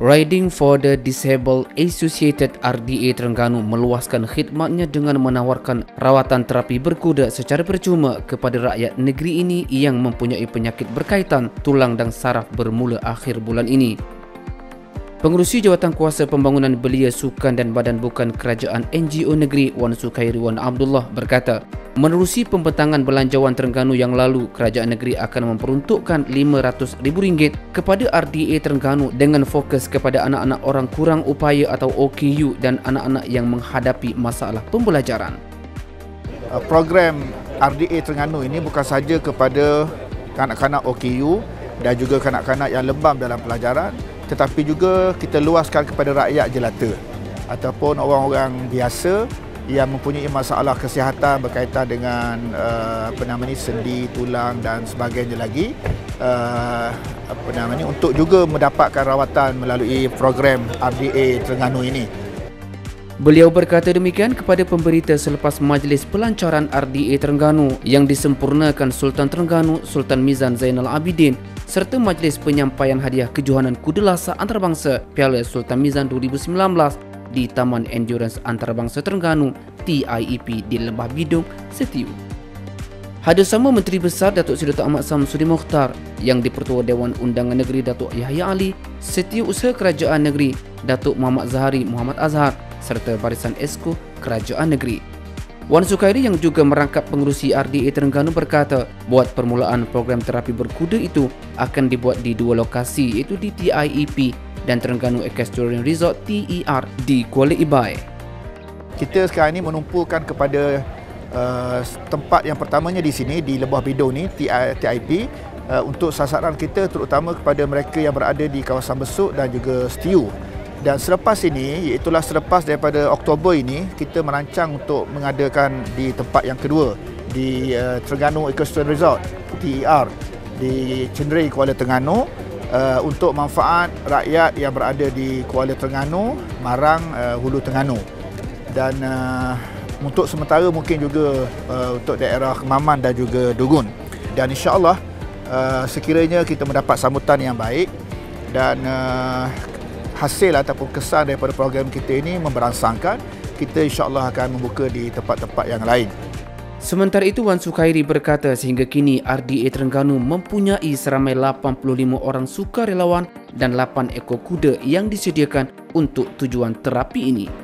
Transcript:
Riding for the Disabled Associated RDA Terengganu meluaskan khidmatnya dengan menawarkan rawatan terapi berkuda secara percuma kepada rakyat negeri ini yang mempunyai penyakit berkaitan tulang dan saraf bermula akhir bulan ini. Pengerusi Jawatankuasa Pembangunan Belia Sukan dan Badan Bukan Kerajaan NGO Negeri Wan Sukairi Wan Abdullah berkata, menerusi pembentangan belanjawan Terengganu yang lalu, kerajaan negeri akan memperuntukkan RM500,000 kepada RDA Terengganu dengan fokus kepada anak-anak orang kurang upaya atau OKU dan anak-anak yang menghadapi masalah pembelajaran. Program RDA Terengganu ini bukan sahaja kepada kanak-kanak OKU dan juga kanak-kanak yang lebam dalam pelajaran, tetapi juga kita luaskan kepada rakyat jelata ataupun orang-orang biasa yang mempunyai masalah kesihatan berkaitan dengan sendi, tulang dan sebagainya lagi, untuk juga mendapatkan rawatan melalui program RDA Terengganu ini. Beliau berkata demikian kepada pemberita selepas majlis pelancaran RDA Terengganu yang disempurnakan Sultan Terengganu Sultan Mizan Zainal Abidin serta majlis penyampaian hadiah kejohanan kuda lasak antarabangsa Piala Sultan Mizan 2019 di Taman Endurance Antarabangsa Terengganu TIEP di Lembah Bidung, Setiu. Hadir sama Menteri Besar Datuk Seri Dr. Ahmad Samsudi Mokhtar, Yang di-Pertua Dewan Undangan Negeri Datuk Yahya Ali, Setiausaha Kerajaan Negeri Datuk Muhammad Zahari Muhammad Azhar serta Barisan Esko Kerajaan Negeri. Wan Sukairi yang juga merangkap pengerusi RDA Terengganu berkata, buat permulaan program terapi berkuda itu akan dibuat di dua lokasi, iaitu di TIEP dan Terengganu Equestrian Resort TER di Kuala Ibai. Kita sekarang ini menumpukan kepada tempat yang pertamanya di sini di Lembah Bidung ni TIP untuk sasaran kita terutama kepada mereka yang berada di kawasan Besuk dan juga Setiu. Dan selepas ini, iaitulah selepas daripada Oktober ini, kita merancang untuk mengadakan di tempat yang kedua di Terengganu Equestrian Resort TER di Cenderai Kuala Terengganu untuk manfaat rakyat yang berada di Kuala Terengganu, Marang, Hulu Terengganu. Dan untuk sementara mungkin juga untuk daerah Kemaman dan juga Dugun. Dan insya-Allah sekiranya kita mendapat sambutan yang baik dan hasil ataupun kesan daripada program kita ini memberangsangkan, kita insya-Allah akan membuka di tempat-tempat yang lain. Sementara itu, Wan Sukairi berkata sehingga kini RDA Terengganu mempunyai seramai 85 orang sukarelawan dan 8 ekor kuda yang disediakan untuk tujuan terapi ini.